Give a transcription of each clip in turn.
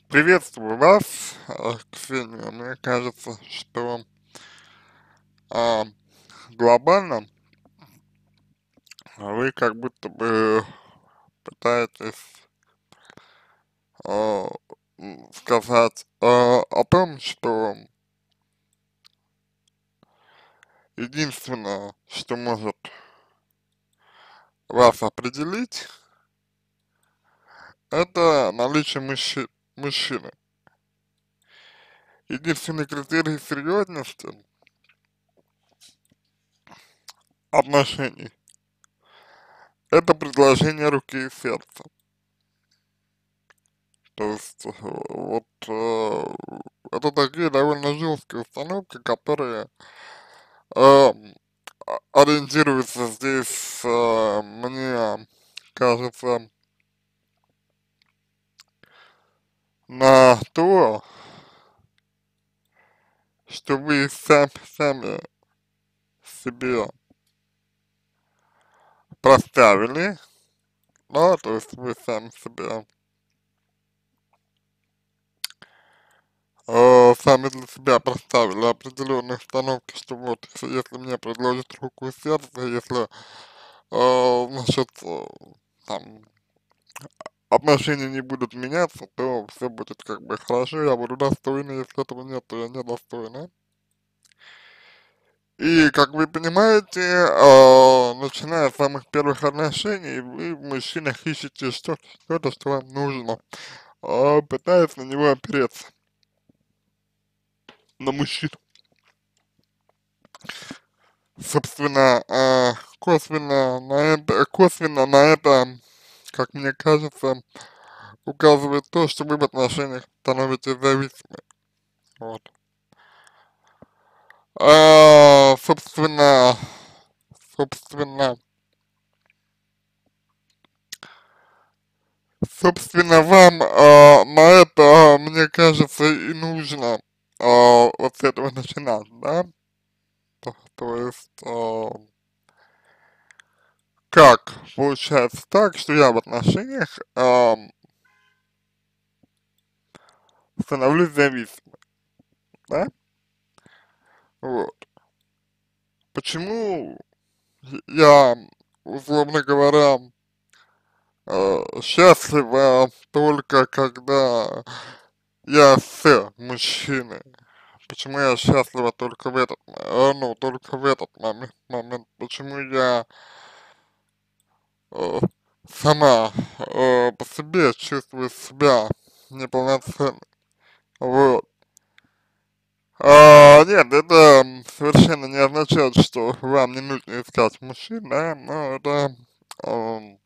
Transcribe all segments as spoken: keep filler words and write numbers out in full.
Приветствую вас, э, Ксения. Мне кажется, что а, глобально вы как будто бы пытаетесь а, м, сказать а, о том, что единственное, что может вас определить, это наличие мужчи мужчины. Единственный критерий серьезности отношений — это предложение руки и сердца. То есть, э, вот, э, это такие довольно жесткие установки, которые э, а- ориентируются здесь, э, мне кажется, на то, что вы сам, сами себе проставили, да, то есть вы сами себе, э, сами для себя проставили определенные установки, что вот, если, если мне предложат руку и сердце, если, э, значит, э, там, отношения не будут меняться, то все будет как бы хорошо, я буду достойна, если этого нет, то я недостойна. И, как вы понимаете, э, начиная с самых первых отношений, вы в мужчинах ищете что-то, что-то, что вам нужно, э, пытаясь на него опереться, на мужчину. Собственно, э, косвенно на это, косвенно на это, как мне кажется, указывает то, что вы в отношениях становитесь зависимы. Вот. А, собственно, собственно, собственно, вам а, на это, а, мне кажется, и нужно а, вот с этого начинать, да? То, то есть, а, как получается так, что я в отношениях а, становлюсь зависимым, да? Вот. Почему я, условно говоря, э, счастлива только когда я с мужчиной? Почему я счастлива только в этот, э, ну, только в этот момент, момент? Почему я э, сама э, по себе чувствую себя неполноценной? Вот. А, нет, это совершенно не означает, что вам не нужно искать мужчин, да, но это эм,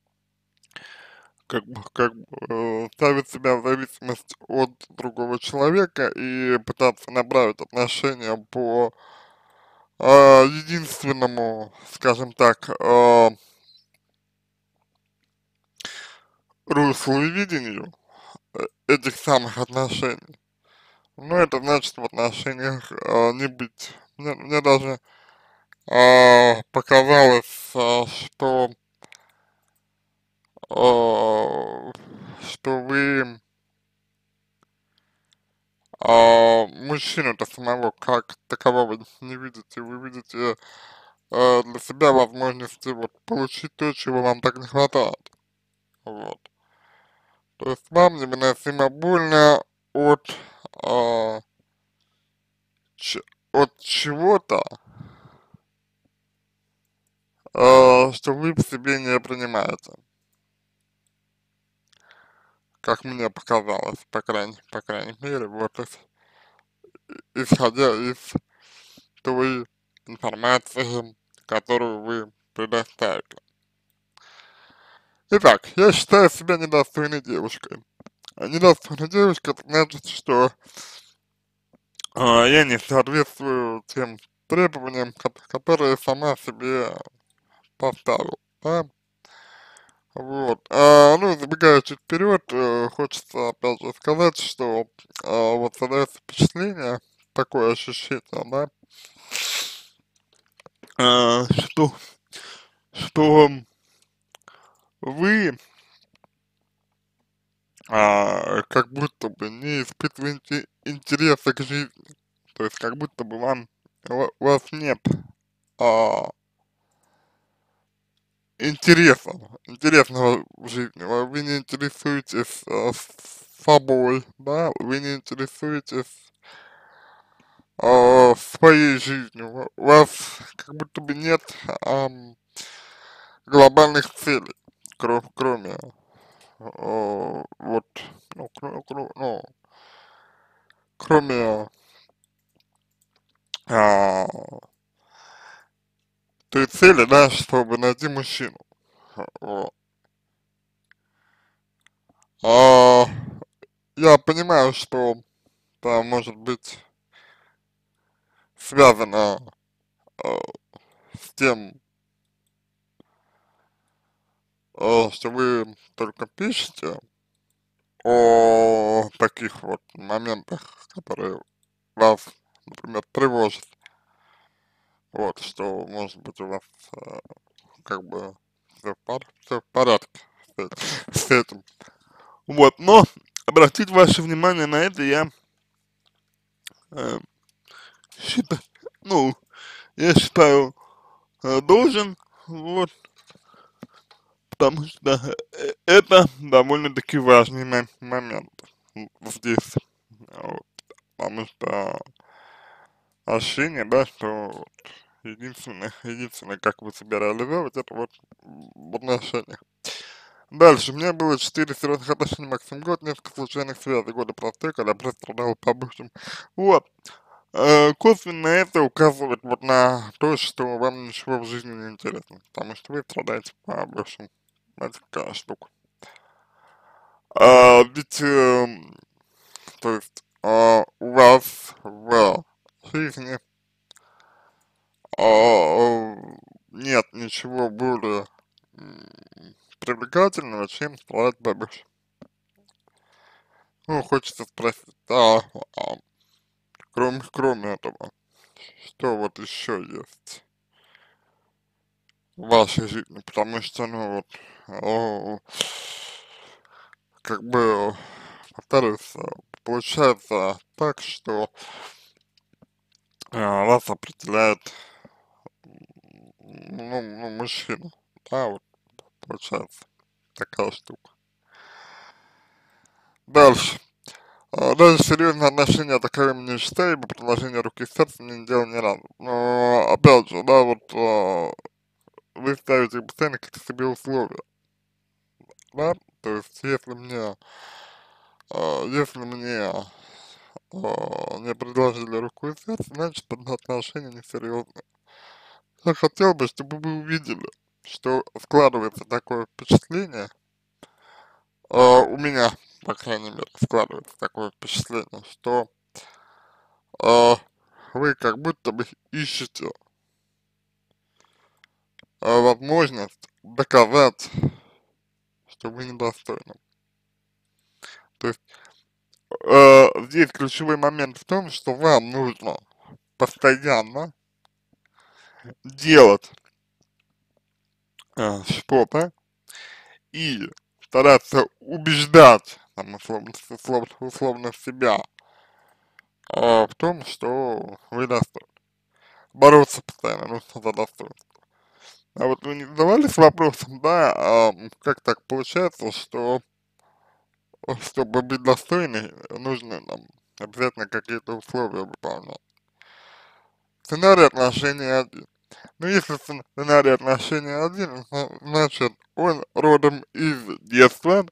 как бы, как бы э, ставить себя в зависимость от другого человека и пытаться направить отношения по э, единственному, скажем так, э, руслу и видению э, этих самых отношений. Ну, это значит в отношениях э, не быть. Мне, мне даже э, показалось, э, что, э, что вы э, мужчину-то самого как такового не видите. Вы видите э, для себя возможности вот получить то, чего вам так не хватает. Вот. То есть вам невыносимо больно от, а, ч- от чего-то, а, что вы в себе не принимаете, как мне показалось, по крайней, по крайней мере, вот ис- исходя из той информации, которую вы предоставили. Итак, я считаю себя недостойной девушкой. А недостойной девушкой — это значит, что а, я не соответствую тем требованиям, ко- которые сама себе поставил, да. Вот. А, ну, забегая чуть вперед, э, хочется опять же сказать, что а, вот создается впечатление, такое ощущение, да, а, что, что вы а, как будто бы не испытываете интереса к жизни. То есть как будто бы вам, у у вас нет а, интереса, интересного в жизни. Вы вы не интересуетесь а, с- собой, да, вы не интересуетесь а, своей жизнью. У вас как будто бы нет ам, глобальных целей, кро- кроме а, вот, ну, кро- кро- ну, кроме а, той цели, да, чтобы найти мужчину. Вот. А, я понимаю, что это может быть связано а, с тем, а, что вы только пишете о таких вот моментах, которые вас, например, тревожат. Вот, что может быть у вас а, как бы все в, пор всё в порядке с э- с этим. Вот, но обратить ваше внимание на это я э, считаю, ну, я считаю, э, должен, вот, потому что э, это довольно-таки важный мо- момент м, здесь, вот, потому что ощущение, да, что вот единственное, единственное, как вы себя реализовывать, это вот в отношениях. Дальше, у меня было четыре серьезных отношений, максимум год, несколько случайных связей, года простых, когда просто страдал по бывшим. Вот, Э, косвенно это указывает вот на то, что вам ничего в жизни не интересно, потому что вы страдаете по бывшим. Это такая штука. А, ведь, эм, то есть, а, у вас в жизни а, нет ничего более м, привлекательного, чем страдать по бывшим. Ну, хочется спросить, а, а кроме, кроме этого, что вот еще есть в вашей жизни, потому что, ну, вот, о, как бы, повторюсь, э, получается так, что а, вас определяет, ну, ну, мужчина, да, вот, получается, такая штука. Дальше. А, даже серьезные отношения таковыми не считаю, ибо предложение руки и сердца мне не делал ни разу. Но, опять же, да, вот, а, вы ставите постоянно какие-то себе условия, да, то есть, если мне, а, если мне а, не предложили руку и сердце, значит, отношения несерьезные. Я хотел бы, чтобы вы увидели, что складывается такое впечатление, а, у меня, по крайней мере, складывается такое впечатление, что а, вы как будто бы ищете а, возможность доказать, что вы недостойны. То есть э, здесь ключевой момент в том, что вам нужно постоянно делать э, что-то и стараться убеждать, там, условно, условно, условно себя а, в том, что вы достойны. Бороться постоянно нужно за достоинство. А вот вы не задавались вопросом, да, а, как так получается, что чтобы быть достойной, нужно нам обязательно какие-то условия выполнять. Сценарий отношений один. Ну, если сценарий отношений один, зна- значит, он родом из детства,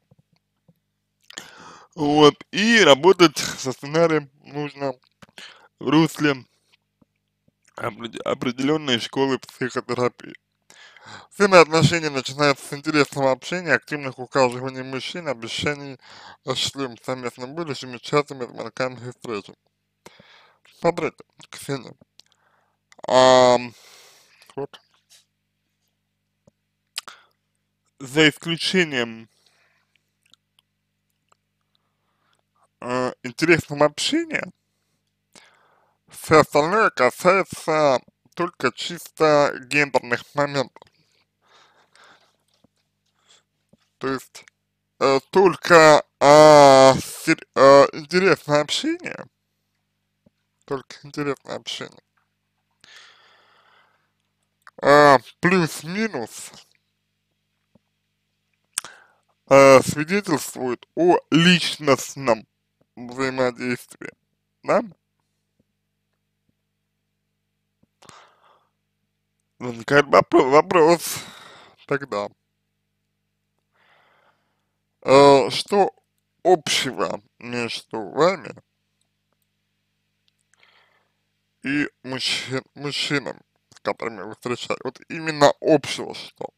вот, и работать со сценарием нужно в русле опреде- определенной школы психотерапии. Все отношения начинаются с интересного общения, активных ухаживаний мужчин, обещаний о счастливом совместном будущем и частыми звонками и встречами. Смотрите, Ксения, а, вот, за исключением э, интересного общения, все остальное касается только чисто гендерных моментов. То есть э, только а, сер- а, интересное общение, только интересное общение, а, плюс-минус а, свидетельствует о личностном взаимодействии, да? Возникает вопро- вопрос тогда, э, что общего между вами и мужчин, мужчинами, с которыми вы встречаетесь? Вот именно общего что?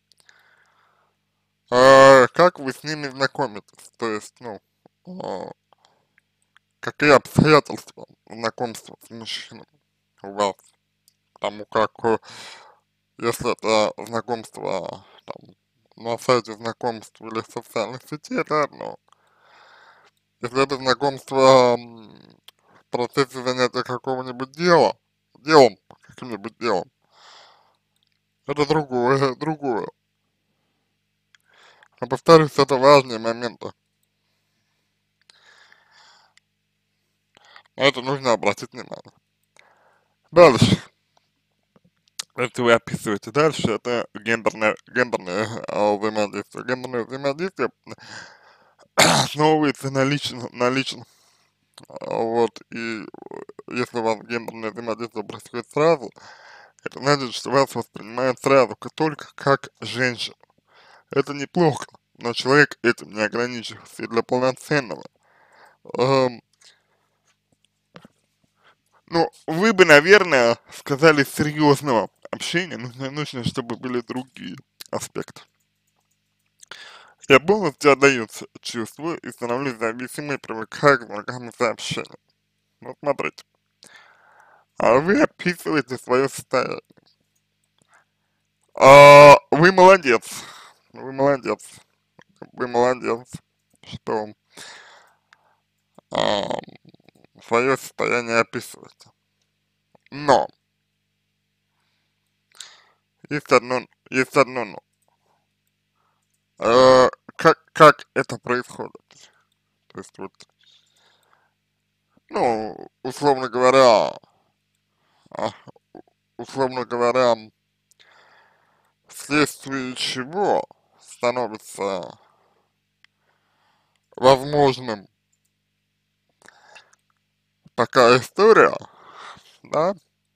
А, как вы с ними знакомитесь? То есть, ну, а, какие обстоятельства знакомства с мужчиной у вас? Потому как, э, если это знакомство там, на сайте знакомств или в социальной сети, это одно. Если это знакомство м, в процессе занятия какого-нибудь дела, делом, каким-нибудь делом, это другое, другое. Но повторюсь, это важные моменты. На это нужно обратить внимание. Дальше. Если вы описываете дальше, это гендерное, гендерное а, взаимодействие. Гендерное взаимодействие основывается на личном, на личном. А, Вот, и э, если у вас гендерное взаимодействие происходит сразу, это значит, что вас воспринимают сразу как- только как женщину. Это неплохо, но человек этим не ограничивается. И для полноценного, эм, ну, вы бы, наверное, сказали серьезного общения, нужно, нужно, чтобы были другие аспекты. Я полностью отдаюсь чувству и становлюсь зависимой, привыкаю к звонкам и сообщениям. Ну, смотрите, а вы описываете свое состояние. А, вы молодец, вы молодец, вы молодец, что а, свое состояние описываете. Но, есть одно, есть одно но. Э, как, как это происходит? То есть вот, ну, условно говоря, а, условно говоря, вследствие чего становится возможным такая история, да,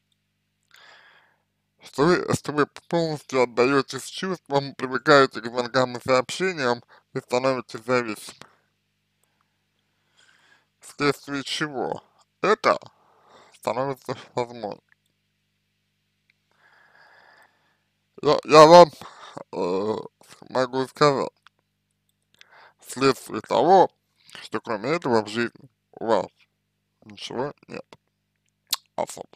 что вы, что вы полностью отдаетесь чувствам, привыкаете к звонкам и сообщениям и становитесь зависимы. Вследствие чего это становится возможным. Я, я вам э, могу сказать, вследствие того, что кроме этого в жизни у вас ничего нет особо.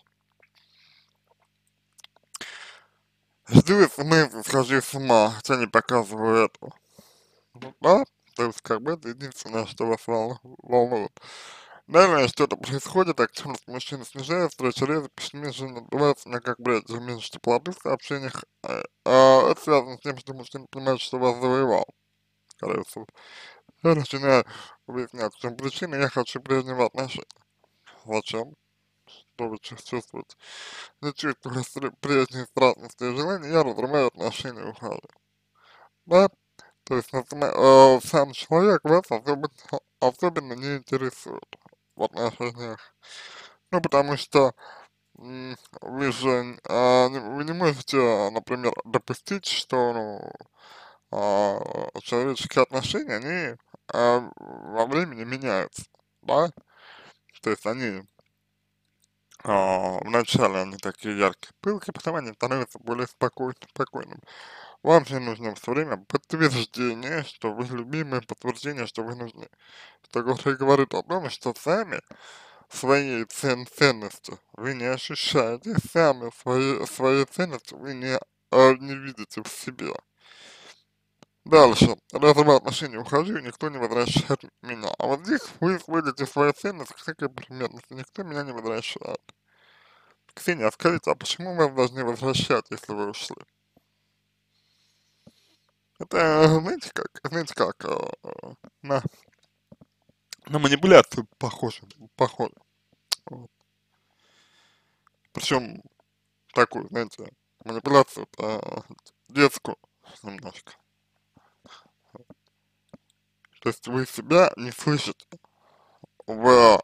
Жду смс, схожу с ума, хотя не показываю этого. Ну да, то есть как бы это единственное, что вас вол- волнует. Далее что-то происходит, активность мужчины снижается, встреча реже, пессимизм отбывается, у меня как бы меньше теплоты в сообщениях. А, а это связано с тем, что мужчина понимает, что вас завоевал, скорее всего. Я начинаю выяснять, в чем причина, я хочу прежнего отношения. Зачем? Что вы чувс- чувствуете? Не чувствую стр- прежней страстности и желания, я разрываю отношения и ухожу. Да? То есть, например, э, сам человек вас особенно, особенно не интересует в отношениях. Ну, потому что м, вы же а, не- вы не можете, например, допустить, что ну, а, человеческие отношения, они а, во времени меняются, да? То есть они а, вначале они такие яркие, пылкие, потом они становятся более спокойны, спокойными. Вам же нужно все время подтверждение, что вы любимы, подтверждение, что вы нужны. Что говорит, говорит о том, что сами своей цен ценности вы не ощущаете, сами свои, свои ценности вы не, э, не видите в себе. Дальше. Разрываю отношения, ухожу, и никто не возвращает меня. А вот здесь вы сводите свою ценность к всякой примерности. Никто меня не возвращает. Ксения, а скажите, а почему вас должны возвращать, если вы ушли? Это, знаете как, знаете как, э, на, на манипуляцию похоже, похоже. Вот. Причем такую, знаете, манипуляцию э, детскую немножко. То есть вы себя не слышите в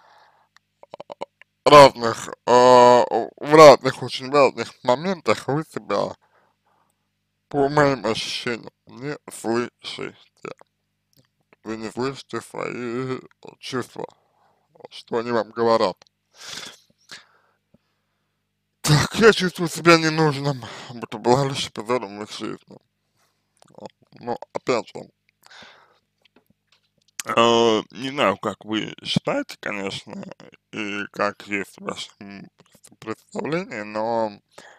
разных, э, в разных, очень разных моментах вы себя, по моим ощущениям, не слышите. Вы не слышите свои чувства, что они вам говорят. Так, я чувствую себя ненужным, будто была лишь эпизодом в их жизни. Но, опять же, э, не знаю, как вы считаете, конечно, и как есть в вашем представлении, но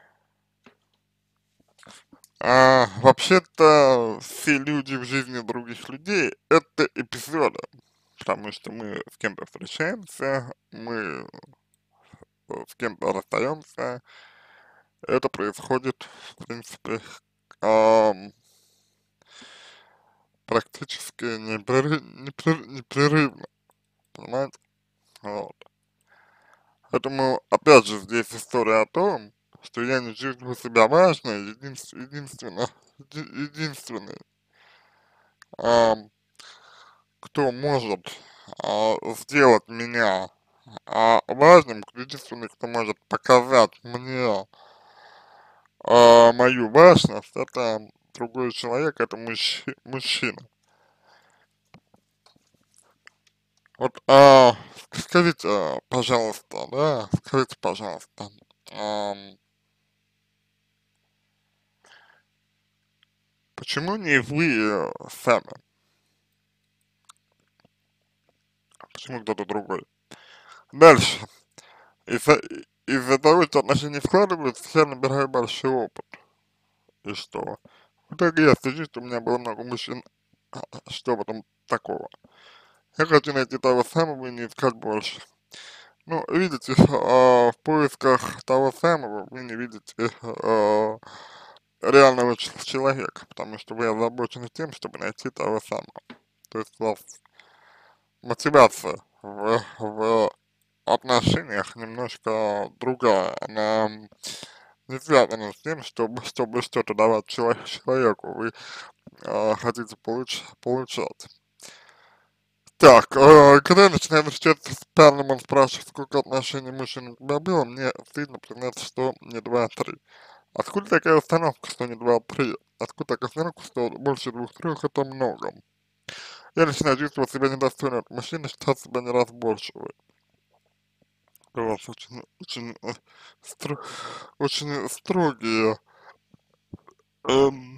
а, вообще-то все люди в жизни других людей — это эпизоды, потому что мы с кем-то встречаемся, мы э, с кем-то расстаемся, это происходит, в принципе, ам, практически непрерыв, непрер- непрерывно, понимаете? Вот. Поэтому, опять же, здесь история о том, что я не чувствую себя важной, единственно, единственно, еди- единственный, ам, кто может а, сделать меня а, важным, единственный, кто может показать мне а, мою важность, это другой человек, это мужчи, мужчина. Вот, а, скажите, а, пожалуйста, да, скажите, пожалуйста, ам, почему не вы э, сами, почему кто-то другой? Дальше. Из-за из-за того, что отношения складываются, я набираю большой опыт. И что? В итоге я стыжусь, что у меня было много мужчин. А, а что в этом такого? Я хочу найти того самого и не искать больше. Ну, видите, а, в поисках того самого вы не видите а, реального ч- человека, потому что вы озабочены тем, чтобы найти того самого. То есть у вас мотивация в, в отношениях немножко другая. Она не связано с тем, чтобы, чтобы что-то давать человек, человеку, вы э, хотите получ, получать. Так, э, когда я начинаю встречаться с парнем, он спрашивает, сколько отношений мужчин у тебя было, мне стыдно признаться, что не два, а три. Откуда такая установка, что не два, а три? Откуда такая установка, что больше двух-трех это много? Я начинаю чувствовать себя недостойным от мужчины, считать себя неразборчивой. У вас очень, очень, э, стро, очень строгие эм,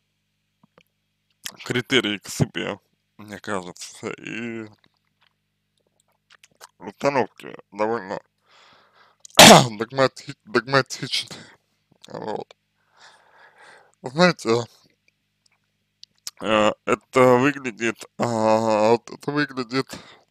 критерии к себе, мне кажется, и установки довольно догмати, догматичны. Вот. Знаете, э, это выглядит, а, вот это выглядит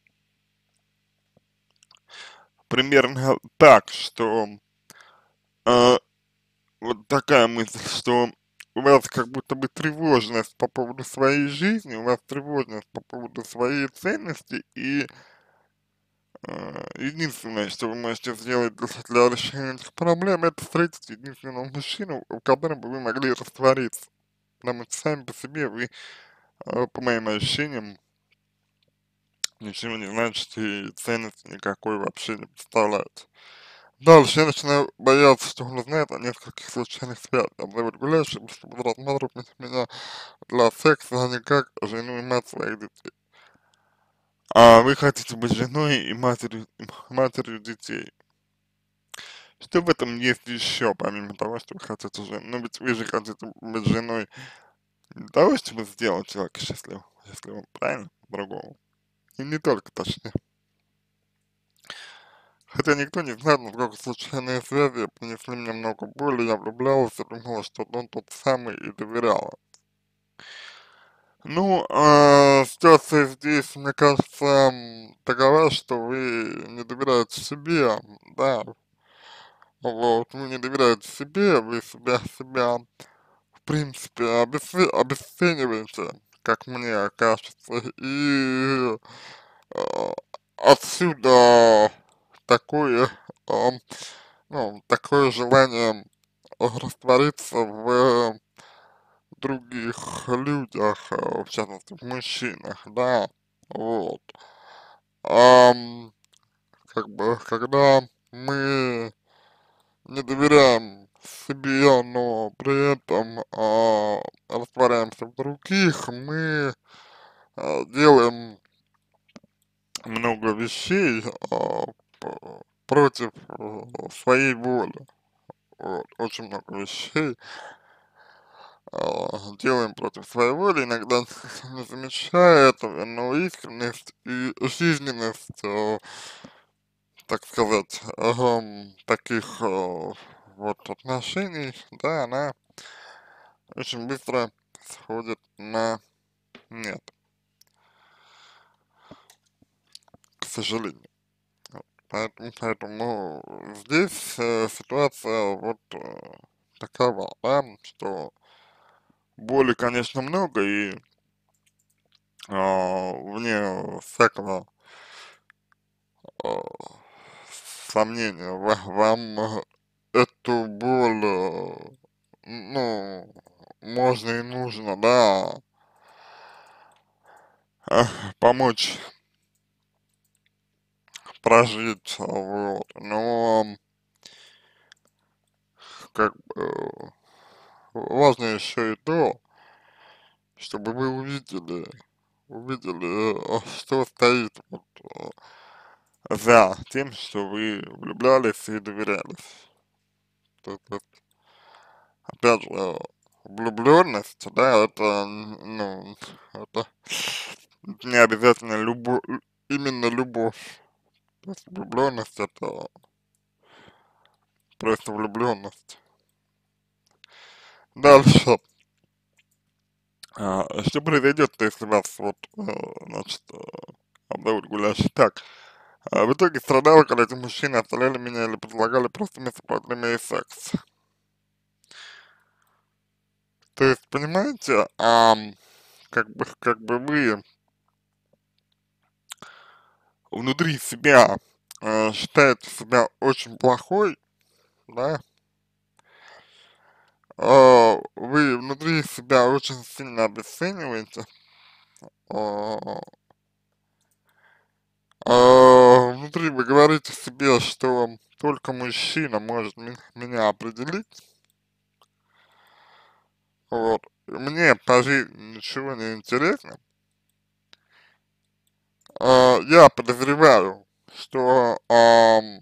примерно так, что э, вот такая мысль, что у вас как будто бы тревожность по поводу своей жизни, у вас тревожность по поводу своей ценности, и э, единственное, что вы можете сделать для, для решения этих проблем, это встретить единственного мужчину, в котором бы вы могли раствориться. Потому что сами по себе вы, э, по моим ощущениям, ничего не значите и ценности никакой вообще не представляете. Дальше я начинаю бояться, что он узнает о нескольких случайных связях. Обзывать гуляющим, чтобы рассматривать меня для секса, а не как жену и мать своих детей. А вы хотите быть женой и матерью, и матерью детей. Что в этом есть еще, помимо того, что вы хотите жену? Ну ведь вы же хотите быть женой для того, чтобы сделать человека счастливым, счастливым, правильно? Другому. И не только, точнее. Хотя никто не знает, насколько случайные связи принесли мне много боли, я влюблялась и думала, что он тот самый и доверяла. Ну, а, ситуация здесь, мне кажется, м, такова, что вы не доверяете себе, да, вот, вы не доверяете себе, вы себя, себя принципе, обесце обесцениваете, как мне кажется, и э, отсюда такое, э, ну, такое желание раствориться в других людях, э, в частности, в мужчинах, да, вот. Ам, как бы, когда мы не доверяем себе, но при этом а, растворяемся в других, мы а, делаем много вещей а, п- против э, своей воли. Вот, очень много вещей а, делаем против своей воли, иногда не замечая этого, но искренность и жизненность, а, так сказать, ам, таких а, вот отношений, да, она очень быстро сходит на нет, к сожалению. Вот. Поэтому, поэтому здесь э, ситуация вот э, такова, да, что боли, конечно, много, и а, вне всякого а, сомнения, ва- вам э, эту боль, э, ну, можно и нужно, да, а, помочь прожить, вот, но как бы важно еще и то, чтобы вы увидели, увидели, э, что стоит вот, э, за тем, что вы влюблялись и доверялись. То есть, опять же, влюбленность, да, это, н- ну, это не обязательно любовь, именно любовь. То есть влюбленность это просто влюбленность. Дальше. А, что произойдет, если вас вот, э, значит, э, обзовут гулящий? Так, а в итоге страдала, когда эти мужчины оставляли меня или предлагали просто вместо проблемы и секс. То есть, понимаете, ам, как бы, как бы вы внутри себя э, считаете себя очень плохой, да, а, вы внутри себя очень сильно обесцениваете, а, а, внутри вы говорите себе, что только мужчина может ми- меня определить, вот, мне по жизни ничего не интересно, а, я подозреваю, что ам,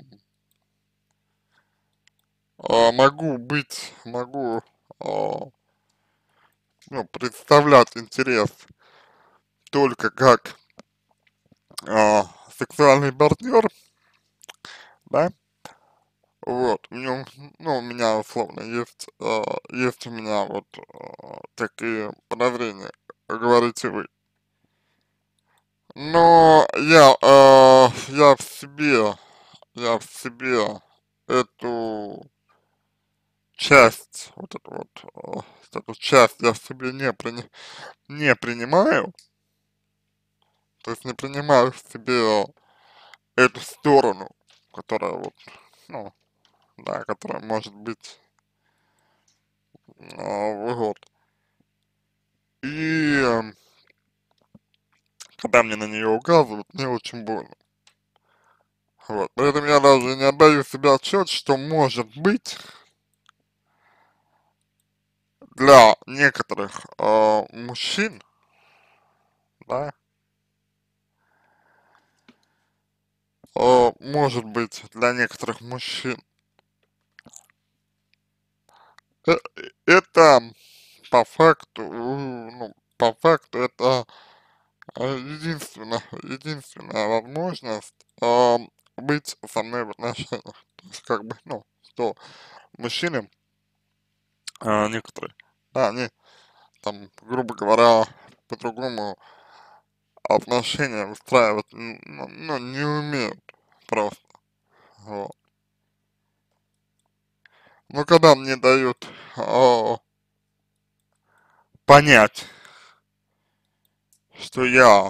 а, могу быть, могу а, ну, представлять интерес только как а, сексуальный партнер, да, вот, у меня, ну, у меня условно есть, а, есть у меня вот а, такие подозрения, говорите вы. Но я, а, я в себе, я в себе эту часть, вот эту вот, а, вот эту часть я в себе не, прини, не принимаю, то есть не принимаю в себе эту сторону, которая вот, ну, да, которая может быть, а, вот. И м, когда мне на нее указывают, мне очень больно. Вот. При этом я даже не отдаю себе отчет, что может быть для некоторых э, мужчин, да, э, может быть для некоторых мужчин, э, это по факту, э, ну, по факту это э, единственная, единственная возможность э, быть со мной в отношениях. То есть, как бы, ну, что мужчины, э, некоторые, да, они там, грубо говоря, по-другому отношения выстраивать, н- ну, ну, не умеют просто, вот. Но когда мне дают а, понять, что я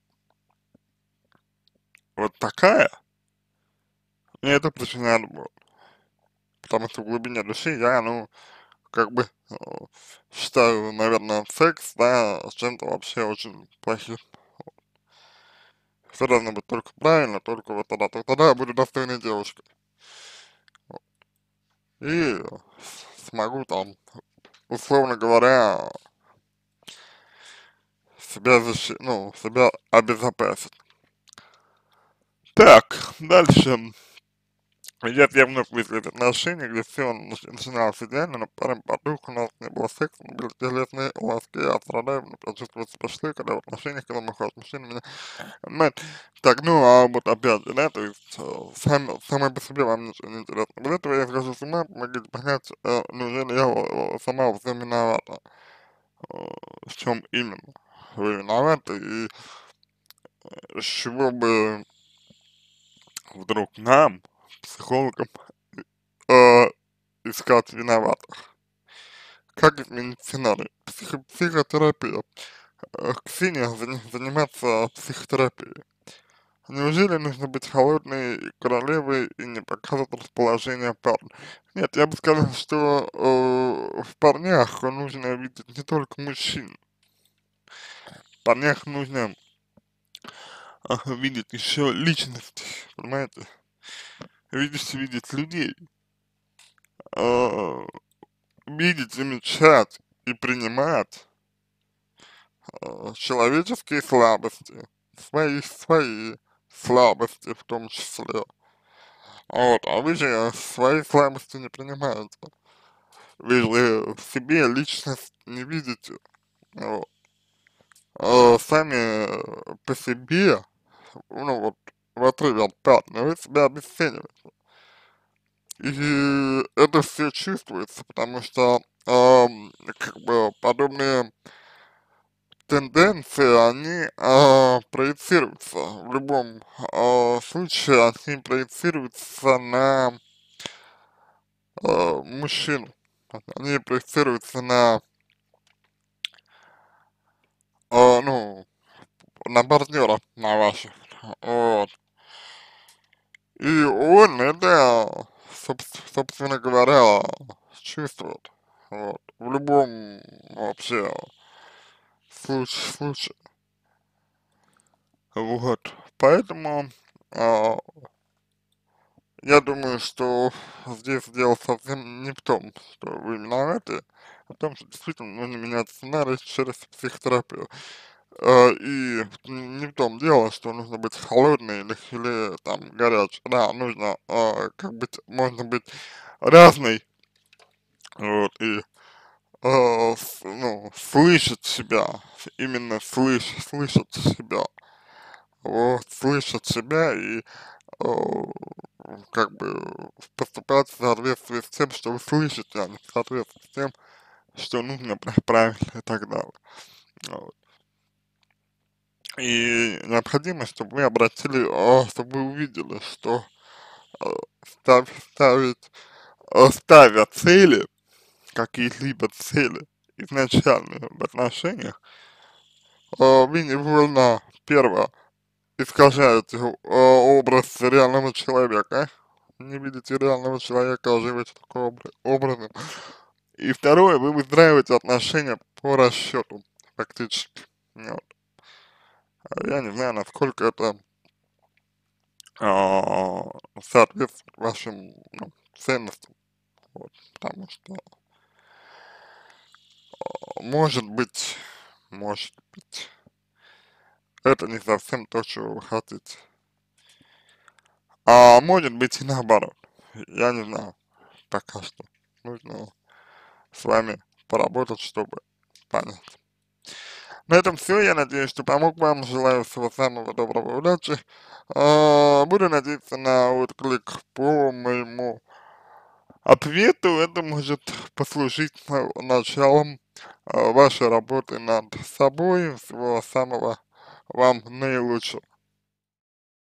вот такая, мне это причиняет боль. Потому что в глубине души я, ну, как бы э, считаю, наверное, секс, да, с чем-то вообще очень плохим. Все должно быть только правильно, только вот тогда, только тогда я буду достойной девушкой. И смогу там, условно говоря, себя защитить, ну, себя обезопасить. Так, дальше. Я я вновь вызвали отношения, где все начиналось идеально, но парень подруг, у нас не было секса, но были телесные ласки, я страдаю, мне почувствовать себя шлей, когда в отношениях, когда мы ходим с мужчиной, меня, понимаете, так, ну, а вот опять же, да, то есть, э, сам, самой по себе вам ничего не интересно. Для этого я схожу с ума, помогите понять, э, неужели я э, сама во всем виновата, э, в чем именно вы виноваты, и с чего бы вдруг нам, психологам, э, искать виноватых. Как изменить сценарий? Психо психотерапия. Э, Ксения, зани- заниматься психотерапией. Неужели нужно быть холодной королевой и не показывать расположение парня? Нет, я бы сказал, что э, в парнях нужно видеть не только мужчин. В парнях нужно э, видеть еще личность, понимаете? Видеть, видеть людей. Э, Видеть, замечать и принимать э, человеческие слабости, свои, свои слабости в том числе. Вот, а вы же свои слабости не принимаете. Вы же в себе личность не видите. Вот. А сами э, по себе, ну вот, в отрыве от партнера, вы себя обесцениваете. И это все чувствуется, потому что ам, как бы подобные тенденции, они а, проецируются, в любом а, случае они проецируются на а, мужчину, они проецируются на, а, ну, на партнера, на ваших, вот. И он это, собс- собственно говоря, чувствует, вот, в любом вообще случае, случае, вот. Поэтому а, я думаю, что здесь дело совсем не в том, что вы виноваты, а в том, что действительно нужно менять сценарий через психотерапию. Э, И не в том дело, что нужно быть холодной или, или там горячей. Да, нужно, э, как быть, можно быть разной, вот, и э, с- ну, слышать себя, именно слыш, слышать себя, вот, слышать себя и э, как бы поступать в соответствии с тем, что вы слышите, а не в соответствии с тем, что нужно пра- правильно и так далее. Вот. И необходимо, чтобы вы обратили, а, чтобы вы увидели, что а, став, ставить, а, ставя цели, какие-либо цели изначально в отношениях, а, вы невольно, первое, искажаете а, образ реального человека, не видите реального человека, а живете такой обра- образом. И второе, вы выстраиваете отношения по расчету, фактически. Вот. А я не знаю, насколько это а, соответствует вашим, ну, ценностям, вот, потому что, а, может быть, может быть, это не совсем то, чего вы хотите. А может быть и наоборот, я не знаю, пока что. Нужно с вами поработать, чтобы понять. На этом все. Я надеюсь, что помог вам. Желаю всего самого доброго, удачи. А, Буду надеяться на отклик по моему ответу. Это может послужить на- началом а, вашей работы над собой. Всего самого вам наилучшего.